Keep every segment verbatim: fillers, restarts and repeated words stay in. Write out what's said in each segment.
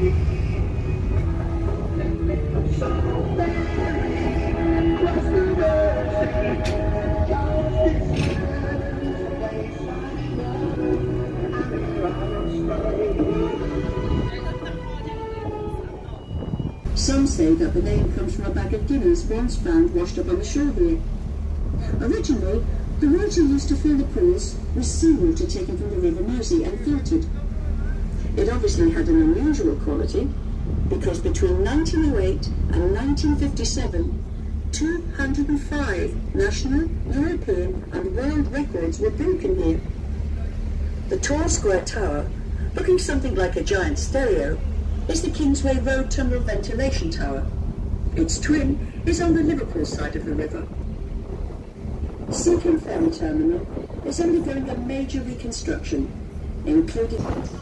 Some say that the name comes from a bag of guineas once found washed up on the shore here. Originally, the water used to fill the pools with seawater taken from the River Mersey and filtered. It obviously had an unusual quality, because between nineteen oh eight and nineteen fifty-seven, two hundred and five national, European and world records were broken here. The tall square tower, looking something like a giant stereo, is the Kingsway Road Tunnel Ventilation Tower. Its twin is on the Liverpool side of the river. Seacombe Ferry Terminal is undergoing a major reconstruction, including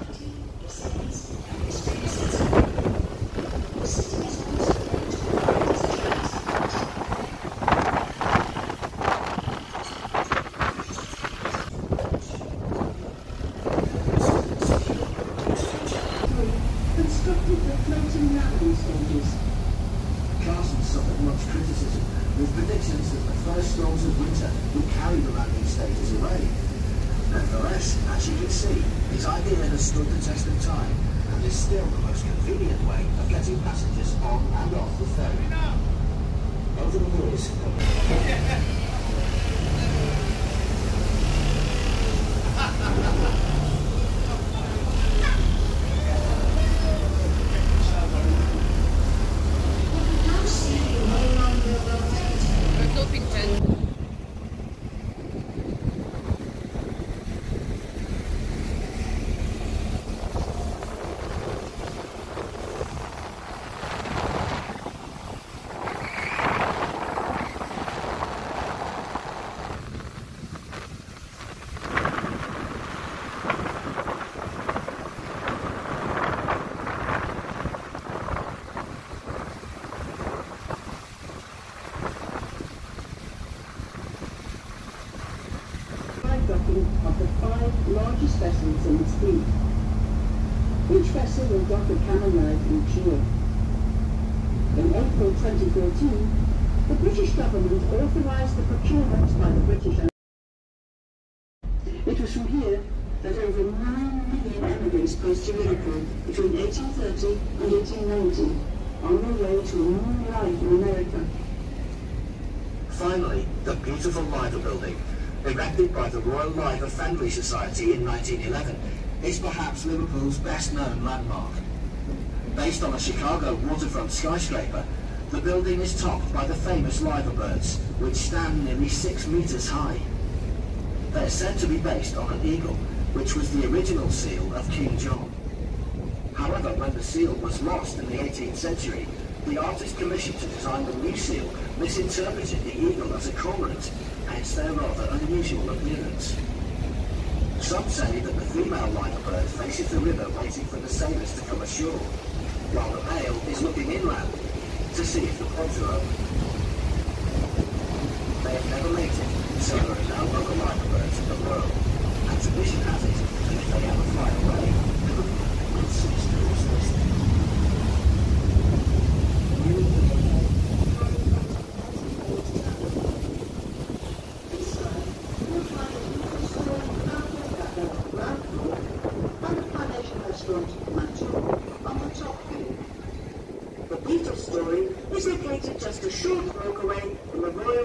constructed the floating landing stages. Carson suffered much criticism, with predictions that the first storms of winter would carry the landing stages away. Nevertheless, as you can see, his idea has stood the test of time and is still the most convenient way of getting passengers on and off the ferry. Over the years, of the five largest vessels in its fleet. Each vessel will dock at Cambernauld each year. In April twenty fourteen, the British government authorised the procurement by the British. It was from here that over nine million emigrants passed to Liverpool between eighteen thirty and eighteen ninety, on their way to a new life in America. finally, the beautiful Liver Building, erected by the Royal Liver Friendly Society in nineteen eleven, is perhaps Liverpool's best-known landmark. Based on a Chicago waterfront skyscraper, the building is topped by the famous liver birds, which stand nearly six metres high. They are said to be based on an eagle, which was the original seal of King John. However, when the seal was lost in the eighteenth century, the artist commissioned to design the new seal misinterpreted the eagle as a cormorant, hence their rather unusual appearance. Some say that the female liver bird faces the river waiting for the sailors to come ashore, while the male is looking inland to see if the ponds are open. They have never mated, so there are no other liver birds in the world, and tradition has it that if they ever fly away, Liverpool will cease to exist. The Beatles story is located just a short walk away from the Royal